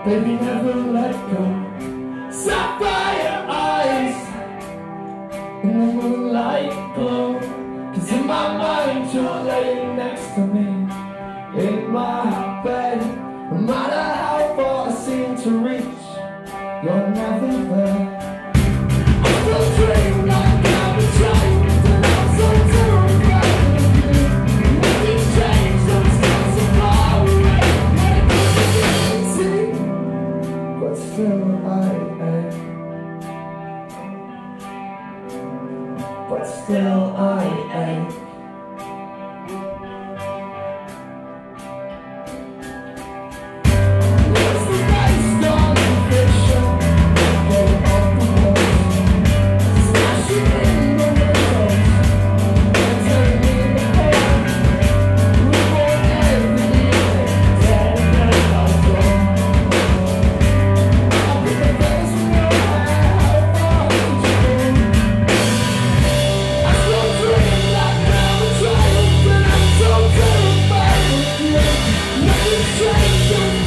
baby, never let go. Sapphire eyes in the moonlight glow. 'Cause in my mind you're laying next to me in my bed. No matter how far I seem to reach, you're never there. I still dream like I'm a child, and I'm so terrified of you. Nothing's changed, I'm still so far away. But still I ache. But still I ache. Change